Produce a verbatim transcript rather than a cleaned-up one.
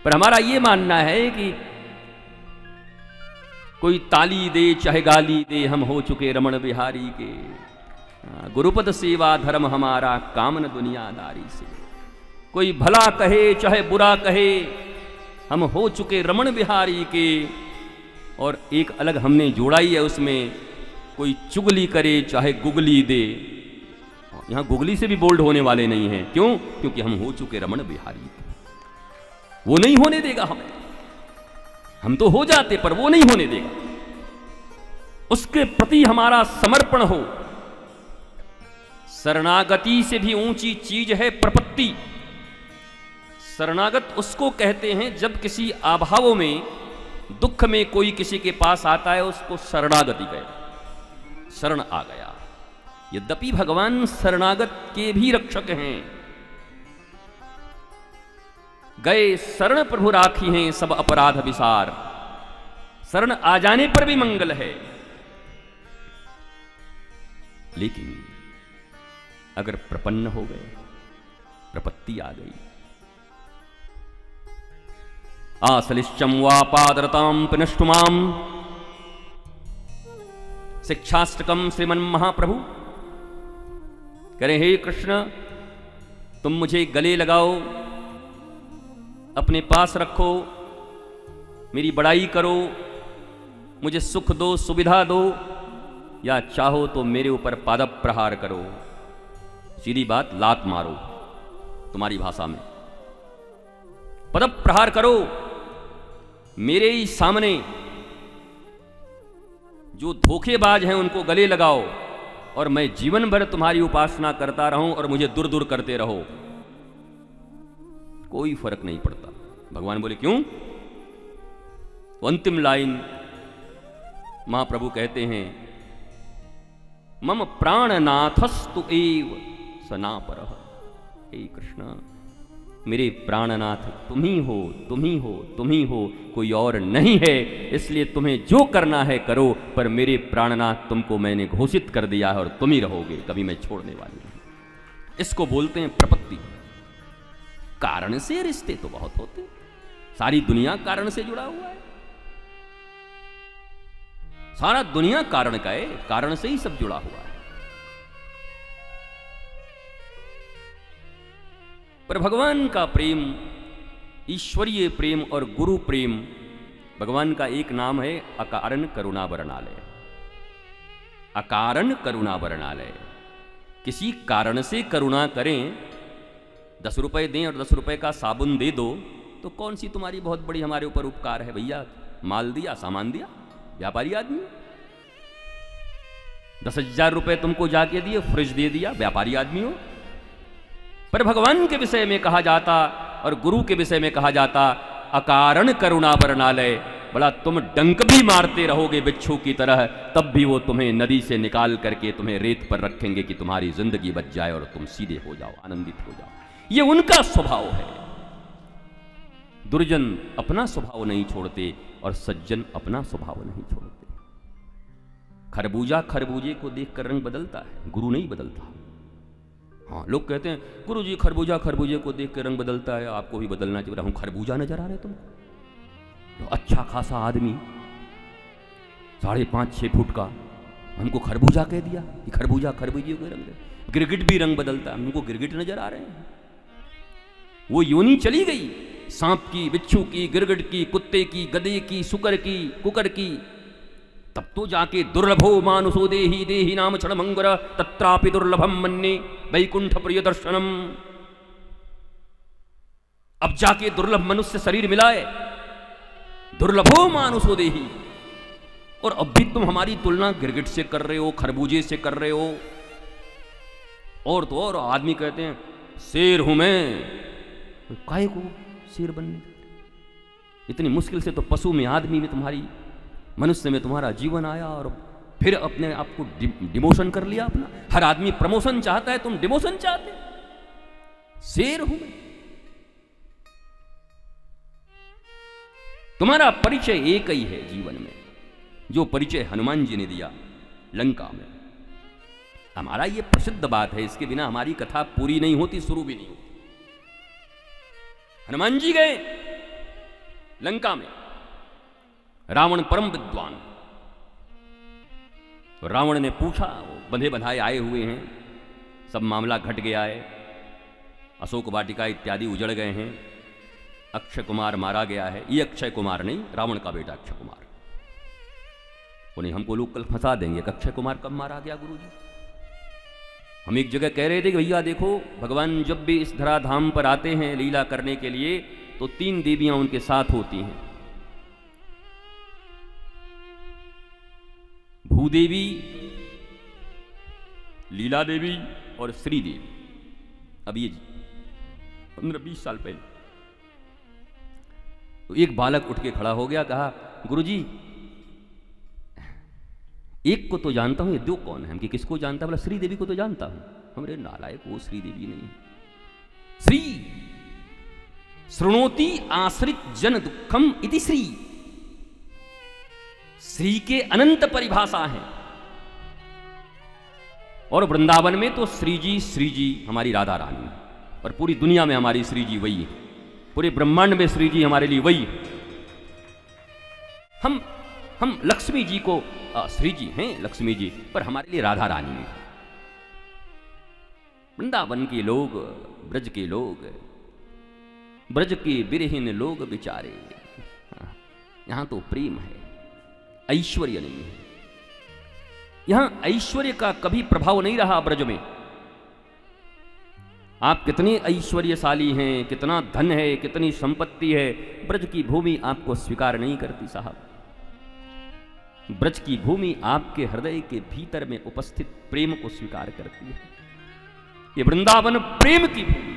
पर हमारा ये मानना है कि कोई ताली दे चाहे गाली दे, हम हो चुके रमण बिहारी के। गुरुपद सेवा धर्म हमारा, कामन दुनियादारी से। कोई भला कहे चाहे बुरा कहे, हम हो चुके रमण बिहारी के। और एक अलग हमने जोड़ा ही है उसमें, कोई चुगली करे चाहे गुगली दे। यहां गुगली से भी बोल्ड होने वाले नहीं हैं। क्यों? क्योंकि हम हो चुके रमण बिहारी के। वो नहीं होने देगा हमें। हम तो हो जाते पर वो नहीं होने देगा। उसके प्रति हमारा समर्पण हो। शरणागति से भी ऊंची चीज है प्रपत्ति। शरणागत उसको कहते हैं जब किसी अभाव में, दुख में कोई किसी के पास आता है, उसको शरणागति कहे, शरण आ गया। यद्यपि भगवान शरणागत के भी रक्षक हैं। गए शरण प्रभु राखी हैं सब अपराध विसार। शरण आ जाने पर भी मंगल है। लेकिन अगर प्रपन्न हो गए, प्रपत्ति आ गई, आसलिश्चम वा पादरताम पिनष्टुमाम, शिक्षाष्टकम श्रीमन महाप्रभु करें, हे कृष्ण तुम मुझे गले लगाओ, अपने पास रखो, मेरी बड़ाई करो, मुझे सुख दो, सुविधा दो, या चाहो तो मेरे ऊपर पादप प्रहार करो। सीधी बात, लात मारो तुम्हारी भाषा में। पदप प्रहार करो, मेरे ही सामने जो धोखेबाज हैं उनको गले लगाओ, और मैं जीवन भर तुम्हारी उपासना करता रहूं और मुझे दूर दूर करते रहो, कोई फर्क नहीं पड़ता। भगवान बोले क्यों? तो अंतिम लाइन महाप्रभु कहते हैं, मम प्राणनाथस्तु एव सनापरः। हे कृष्ण, मेरे प्राणनाथ तुम ही हो, तुम ही हो, तुम ही हो, कोई और नहीं है। इसलिए तुम्हें जो करना है करो, पर मेरे प्राणनाथ तुमको मैंने घोषित कर दिया है और तुम ही रहोगे, कभी मैं छोड़ने वाली नहीं। इसको बोलते हैं प्रपत्ति। कारण से रिश्ते तो बहुत होते हैं। सारी दुनिया कारण से जुड़ा हुआ है। सारा दुनिया कारण का है, कारण से ही सब जुड़ा हुआ है। पर भगवान का प्रेम, ईश्वरीय प्रेम और गुरु प्रेम, भगवान का एक नाम है अकारण करुणा वर्णालय। अकारण करुणा वर्णालय, किसी कारण से करुणा करें, दस रुपए दें और दस रुपए का साबुन दे दो, तो कौन सी तुम्हारी बहुत बड़ी हमारे ऊपर उपकार है भैया। माल दिया, सामान दिया, व्यापारी आदमी। दस हजार रुपए तुमको जाके दिए, फ्रिज दे दिया, व्यापारी आदमी हो। पर भगवान के विषय में कहा जाता और गुरु के विषय में कहा जाता अकारण करुणा वर्णालय। बड़ा तुम डंक भी मारते रहोगे बिच्छू की तरह, तब भी वो तुम्हें नदी से निकाल करके तुम्हें रेत पर रखेंगे कि तुम्हारी जिंदगी बच जाए और तुम सीधे हो जाओ, आनंदित हो जाओ। ये उनका स्वभाव है। दुर्जन अपना स्वभाव नहीं छोड़ते और सज्जन अपना स्वभाव नहीं छोड़ते। खरबूजा खरबूजे को देखकर रंग बदलता है, गुरु नहीं बदलता। हाँ, लोग कहते हैं गुरु जी खरबूजा खरबूजे को देख के रंग बदलता है, आपको भी बदलना चाहिए। हम खरबूजा नजर आ रहे तुमको? तो अच्छा खासा आदमी, साढ़े पाँच छः फुट का, हमको खरबूजा कह दिया कि खरबूजा खरबूजे को रंग। गिरगिट भी रंग बदलता है, हमको गिरगिट नजर आ रहे हैं। वो योनि चली गई, सांप की, बिच्छू की, गिरगिट की, कुत्ते की, गधे की, सुकर की, कुकर की। तब तो जाके दुर्लभो मानुषो देहि देहि नाम क्षण मंगर तत्रापि दुर्लभम मन्ये वैकुंठ प्रिय दर्शनम। अब जाके दुर्लभ मनुष्य शरीर मिला है, दुर्लभो मानुषो देहि। और अब भी तुम हमारी तुलना गिरगिट से कर रहे हो, खरबूजे से कर रहे हो। और तो और आदमी कहते हैं शेर हूं मैं। काहे को शेर बनने? इतनी मुश्किल से तो पशु में, आदमी में, तुम्हारी मनुष्य में तुम्हारा जीवन आया और फिर अपने आप को डि, डिमोशन कर लिया अपना। हर आदमी प्रमोशन चाहता है, तुम डिमोशन चाहते। शेर हूं मैं। तुम्हारा परिचय एक ही है जीवन में, जो परिचय हनुमान जी ने दिया लंका में। हमारा ये प्रसिद्ध बात है, इसके बिना हमारी कथा पूरी नहीं होती, शुरू भी नहीं होती। हनुमान जी गए लंका में रावण परम विद्वान, तो रावण ने पूछा, वो बंधे बंधाए आए हुए हैं, सब मामला घट गया है, अशोक वाटिका इत्यादि उजड़ गए हैं, अक्षय कुमार मारा गया है। ये अक्षय कुमार नहीं, रावण का बेटा अक्षय कुमार। उन्हें हमको लोग कल फंसा देंगे कि अक्षय कुमार कब मारा गया गुरुजी। हम एक जगह कह रहे थे कि भैया देखो, भगवान जब भी इस धराधाम पर आते हैं लीला करने के लिए तो तीन देवियां उनके साथ होती हैं, भूदेवी, लीला देवी और श्री देवी। अब ये पंद्रह बीस साल पहले तो एक बालक उठ के खड़ा हो गया, कहा गुरुजी एक को तो जानता हूं, ये दो कौन है? हम कि किसको जानता? बोला श्री देवी को तो जानता हूं। हमरे नालायक, वो श्री देवी नहीं। श्री शृणोति आश्रित जन दुखम इति श्री। श्री के अनंत परिभाषा है, और वृंदावन में तो श्री जी श्री जी हमारी राधा रानी, और पूरी दुनिया में हमारी श्री जी वही है, पूरे ब्रह्मांड में श्री जी हमारे लिए वही है। हम हम लक्ष्मी जी को आ, श्री जी हैं लक्ष्मी जी, पर हमारे लिए राधा रानी है। वृंदावन के लोग, ब्रज के लोग, ब्रज के बिरहीन लोग बेचारे, यहां तो प्रेम है, ऐश्वर्य नहीं है। यहां ऐश्वर्य का कभी प्रभाव नहीं रहा ब्रज में। आप कितने ऐश्वर्यशाली हैं, कितना धन है, कितनी संपत्ति है, ब्रज की भूमि आपको स्वीकार नहीं करती साहब। ब्रज की भूमि आपके हृदय के भीतर में उपस्थित प्रेम को स्वीकार करती है। ये वृंदावन प्रेम की भूमि,